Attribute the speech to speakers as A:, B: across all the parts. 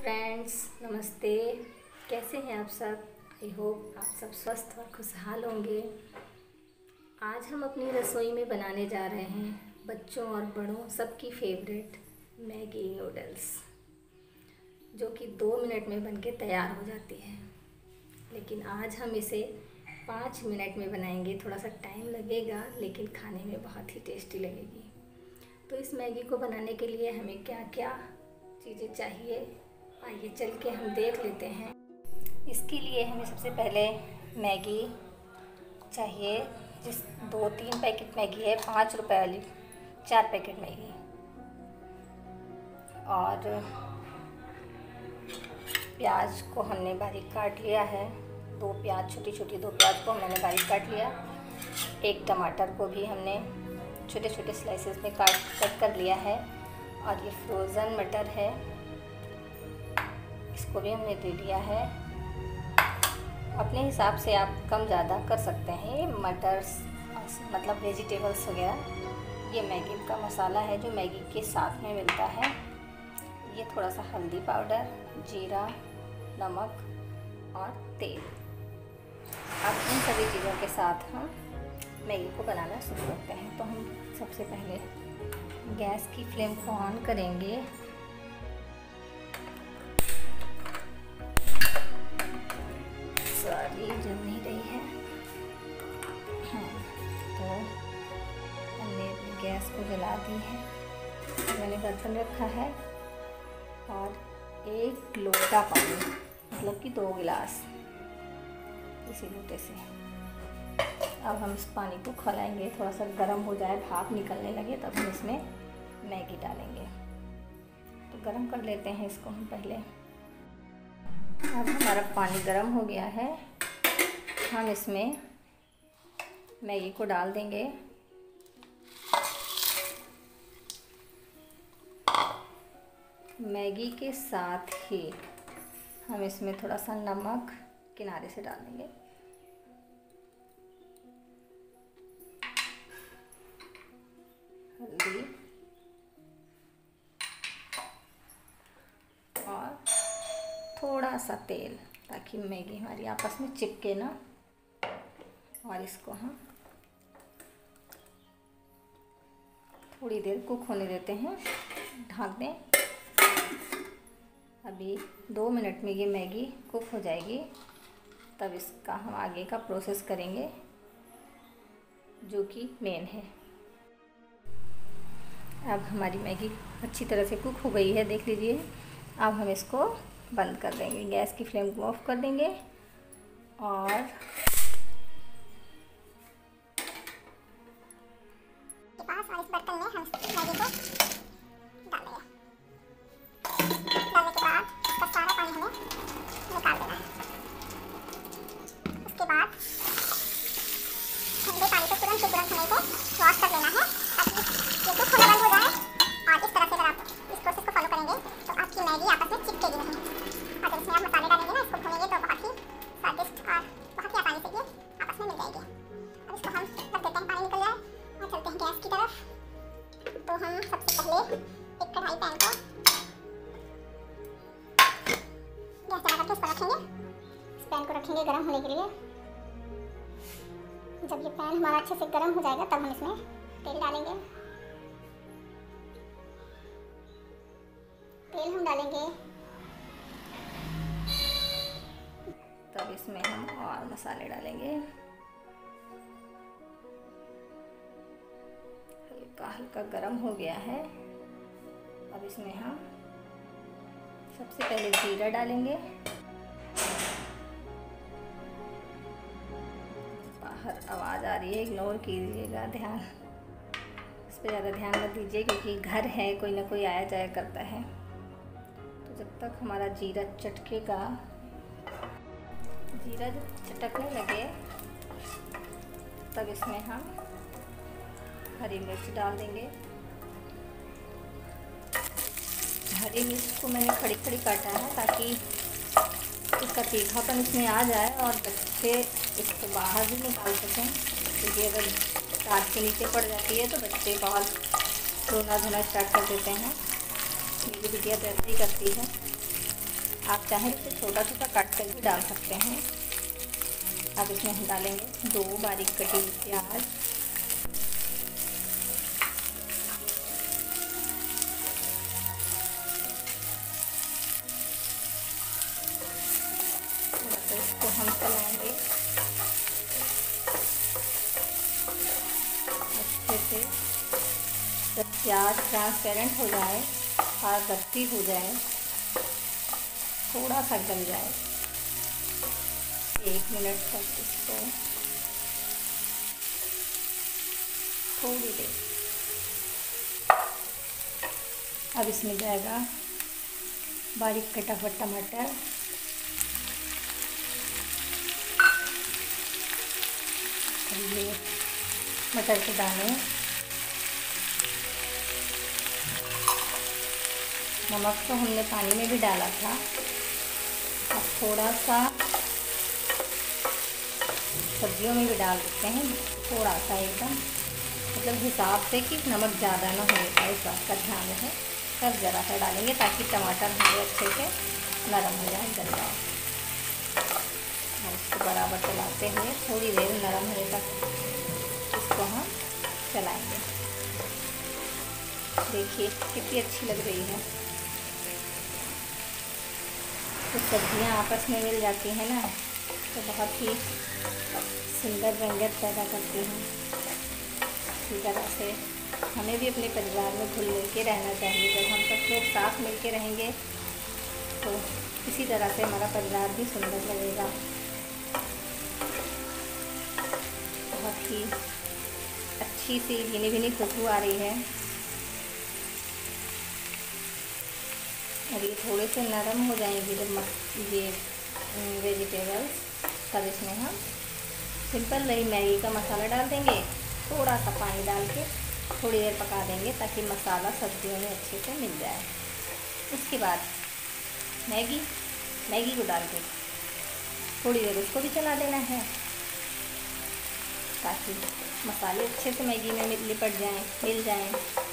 A: Friends, नमस्ते। कैसे हैं आप सब? आई होप आप सब स्वस्थ और खुशहाल होंगे। आज हम अपनी रसोई में बनाने जा रहे हैं बच्चों और बड़ों सबकी फेवरेट मैगी नूडल्स, जो कि 2 मिनट में बनके तैयार हो जाती है। लेकिन आज हम इसे 5 मिनट में बनाएंगे। थोड़ा सा टाइम लगेगा लेकिन खाने में बहुत ही टेस्टी लगेगी। तो इस मैगी को बनाने के लिए हमें क्या क्या चीज़ें चाहिए, आइए चल के हम देख लेते हैं। इसके लिए हमें सबसे पहले मैगी चाहिए, जिस 2-3 पैकेट मैगी है, 5 रुपए वाली 4 पैकेट मैगी। और प्याज को हमने बारीक काट लिया है, 2 प्याज, छोटी छोटी 2 प्याज को मैंने बारीक काट लिया। 1 टमाटर को भी हमने छोटे छोटे स्लाइसेस में कट कर लिया है। और ये फ्रोज़न मटर है, इसको भी हमने ले लिया है। अपने हिसाब से आप कम ज़्यादा कर सकते हैं। ये मटर्स मतलब वेजिटेबल्स वगैरह। ये मैगी का मसाला है जो मैगी के साथ में मिलता है। ये थोड़ा सा हल्दी पाउडर, जीरा, नमक और तेल। अब इन सभी चीज़ों के साथ हम मैगी को बनाना शुरू करते हैं। तो हम सबसे पहले गैस की फ्लेम को ऑन करेंगे। सॉरी, जल नहीं रही है। तो हमने गैस को जला दी है। मैंने बर्तन रखा है और 1 लोटा पानी, मतलब कि 2 गिलास, इसी लोटे से। अब हम इस पानी को खौलाएंगे, थोड़ा सा गर्म हो जाए, भाप निकलने लगे, तब हम इसमें मैगी डालेंगे। तो गर्म कर लेते हैं इसको हम पहले। अब हमारा पानी गर्म हो गया है, हम इसमें मैगी को डाल देंगे। मैगी के साथ ही हम इसमें थोड़ा सा नमक किनारे से डाल देंगे। हल्दी और थोड़ा सा तेल, ताकि मैगी हमारी आपस में चिपके ना। और इसको हम थोड़ी देर कुक होने देते हैं, ढक दें। अभी 2 मिनट में ये मैगी कुक हो जाएगी, तब इसका हम आगे का प्रोसेस करेंगे, जो कि मेन है। अब हमारी मैगी अच्छी तरह से कुक हो गई है, देख लीजिए। अब हम इसको बंद कर देंगे, गैस की फ्लेम को ऑफ कर देंगे। और
B: इस बर्तन में हम मैगी को डालेंगे। डालने के बाद इसका सारा पानी हमें निकाल देना है। उसके बाद ठंडे पानी से तुरंत हमें इसे वॉश कर लेना है, ताकि ये कुक होना बंद हो जाए। और इस तरह से अगर आप इस प्रोसेस को फॉलो करेंगे तो आपकी मैगी आपस में चिपकेगी नहीं। और जब इसमें आप मसाले डालेंगे ना, इसको भूनेंगे, तो बहुत ही स्वादिष्ट और बहुत ही आसानी से ये आपस में मिल जाएगी। अब इसको हम रख देते हैं, पानी निकल जाए, और चलते हैं गैस की तरफ। तो हम सबसे पहले एक कढ़ाई पैन को गैस जला करके इस पर रखेंगे। इस पैन को रखेंगे गर्म होने के लिए। जब ये पैन हमारा अच्छे से गर्म हो जाएगा, तब हम इसमें तेल डालेंगे। तेल हम डालेंगे,
A: तब इसमें हम और मसाले डालेंगे। हल्का हल्का गर्म हो गया है। अब इसमें हम सबसे पहले जीरा डालेंगे। बाहर आवाज़ आ रही है, इग्नोर कीजिएगा, ध्यान इस पर ज़्यादा ध्यान मत दीजिए, क्योंकि घर है, कोई ना कोई आया जाया करता है। तो जब तक हमारा जीरा चटकेगा, जीरा जब चटकने लगे, तब इसमें हम हरी मिर्च डाल देंगे। हरी मिर्च को मैंने खड़ी खड़ी काटा है, ताकि इसका तीखापन इसमें आ जाए और बच्चे इसको बाहर भी निकाल सकें। क्योंकि अगर दांत के नीचे पड़ जाती है तो बच्चे बहुत रोना धोना स्टार्ट कर देते हैं। मेरी बिटिया तो ऐसे ही करती है। आप चाहें तो छोटा छोटा काट कर भी डाल सकते हैं। अब इसमें हम डालेंगे 2 बारीक कटी हुई प्याज, तो इसको हम चलाएंगे अच्छे से। जब प्याज ट्रांसपेरेंट हो जाए, पारदर्शी हो जाए, थोड़ा सा गल जाए, 1 मिनट तक इसको थोड़ी देर। अब इसमें जाएगा बारीक कटा हुआ टमाटर, ये मटर के दाने, नमक तो हमने पानी में भी डाला था। अब थोड़ा सा सब्जियों में भी डाल देते हैं, थोड़ा सा एकदम मतलब हिसाब से कि नमक ज़्यादा ना हो जाए, इस बात का ध्यान है। तब ज़रा सा डालेंगे ताकि टमाटर हमारे अच्छे से नरम हो जाए, गल जाए। और इसको बराबर चलाते हुए थोड़ी देर नरम होने तक इसको हम चलाएंगे। देखिए कितनी अच्छी लग रही है। तो सब्जियां आपस में मिल जाती हैं ना, तो बहुत ही सुंदर रंगत पैदा करती हैं। इसी तरह से हमें भी अपने परिवार में घुल मिल के रहना चाहिए। जब हम सब लोग साथ मिल के रहेंगे तो इसी तरह से हमारा परिवार भी सुंदर लगेगा। बहुत ही अच्छी सी भीनी भीनी खुशबू आ रही है। और ये थोड़े से नरम हो जाएंगे जब ये वेजिटेबल्स, तब इसमें हम सिंपल वही मैगी का मसाला डाल देंगे। थोड़ा सा पानी डाल के थोड़ी देर पका देंगे ताकि मसाला सब्जियों में अच्छे से मिल जाए। उसके बाद मैगी को डाल के थोड़ी देर उसको भी चला देना है ताकि मसाले अच्छे से मैगी में लिपट जाएं, मिल जाएं।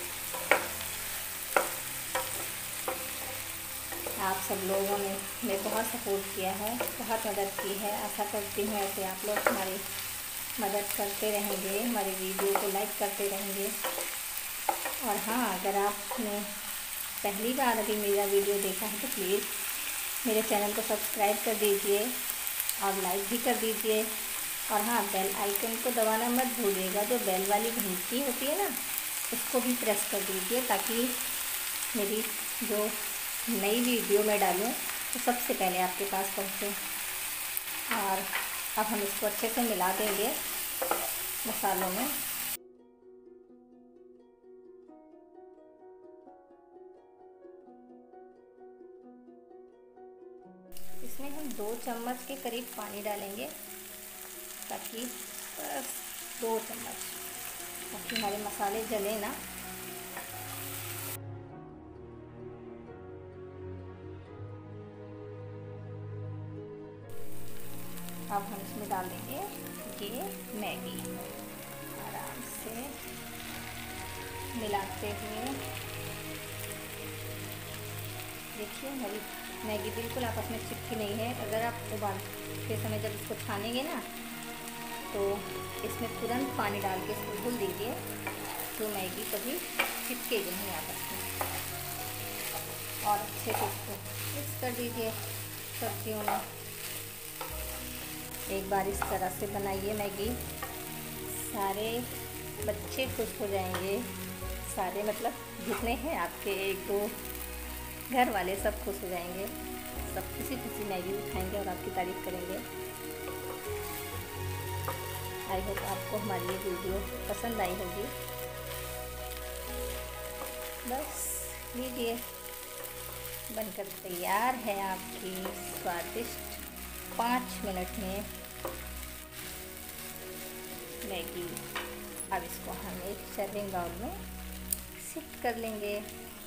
A: आप सब लोगों ने बहुत सपोर्ट किया है, बहुत मदद की है। आशा करती हूँ ऐसे आप लोग हमारी मदद करते रहेंगे, हमारी वीडियो को लाइक करते रहेंगे। और हाँ, अगर आपने पहली बार अभी मेरा वीडियो देखा है तो प्लीज़ मेरे चैनल को सब्सक्राइब कर दीजिए और लाइक भी कर दीजिए। और हाँ, बेल आइकन को दबाना मत भूलिएगा। जो बेल वाली घंटी होती है ना, उसको भी प्रेस कर दीजिए ताकि मेरी जो नई वीडियो मैं डालूँ तो सबसे पहले आपके पास पहुँचे। और अब हम इसको अच्छे से मिला देंगे मसालों में। इसमें हम 2 चम्मच के करीब पानी डालेंगे ताकि बस 2 चम्मच, ताकि हमारे मसाले जले ना। अब हम इसमें डाल देंगे ये मैगी, आराम से मिलाते हुए। देखिए हमारी मैगी बिल्कुल आपस में चिपकी नहीं है। अगर आप उबालते समय जब इसको छानेंगे ना तो इसमें तुरंत पानी डाल के इसको धुल दीजिए, तो मैगी कभी चिपकेगी नहीं आपस में। और अच्छे से इसको मिक्स कर दीजिए सब्जियों में। एक बार इस तरह से बनाइए मैगी, सारे बच्चे खुश हो जाएंगे। सारे मतलब जितने हैं आपके 1-2 घर वाले सब खुश हो जाएंगे। सब खुशी खुशी मैगी खाएंगे और आपकी तारीफ़ करेंगे। आई होप आपको हमारी ये वीडियो पसंद आई होगी। बस लीजिए, बनकर तैयार है आपकी स्वादिष्ट 5 मिनट में मैगी। अब इसको हम एक सर्विंग बाउल में शिफ्ट कर लेंगे।